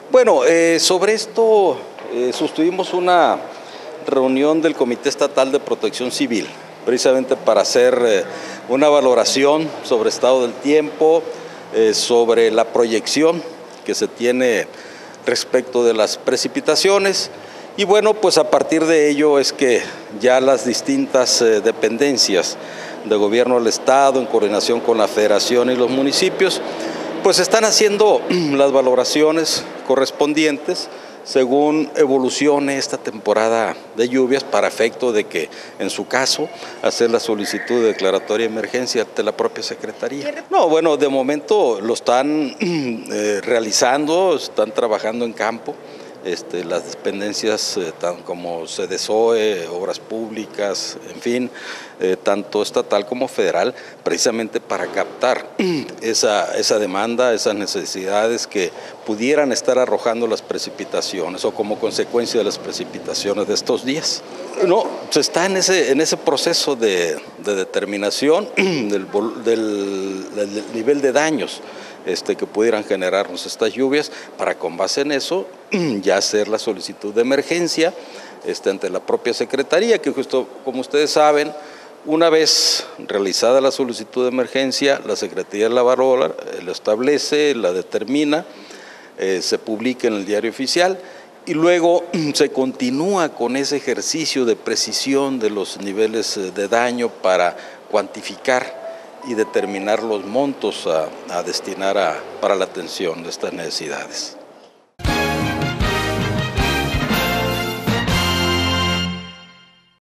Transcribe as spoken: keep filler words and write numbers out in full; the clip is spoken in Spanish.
Bueno, eh, sobre esto eh, sostuvimos una reunión del Comité Estatal de Protección Civil, precisamente para hacer eh, una valoración sobre estado del tiempo, eh, sobre la proyección que se tiene respecto de las precipitaciones. Y bueno, pues a partir de ello es que ya las distintas eh, dependencias de gobierno del Estado, en coordinación con la Federación y los municipios, pues están haciendo las valoraciones correspondientes según evolucione esta temporada de lluvias, para efecto de que, en su caso, hacer la solicitud de declaratoria de emergencia ante la propia Secretaría. No, bueno, de momento lo están eh, realizando, están trabajando en campo. Este, las dependencias eh, tan como SEDESOE, Obras Públicas, en fin, eh, tanto estatal como federal, precisamente para captar esa, esa demanda, esas necesidades que pudieran estar arrojando las precipitaciones o como consecuencia de las precipitaciones de estos días. No, se está en ese, en ese proceso de, de determinación del, del, del nivel de daños Este, que pudieran generarnos estas lluvias, para con base en eso ya hacer la solicitud de emergencia este, ante la propia Secretaría, que justo como ustedes saben, una vez realizada la solicitud de emergencia, la Secretaría la valora, la establece, la determina, eh, se publica en el Diario Oficial y luego se continúa con ese ejercicio de precisión de los niveles de daño para cuantificar y determinar los montos a, a destinar a, para la atención de estas necesidades.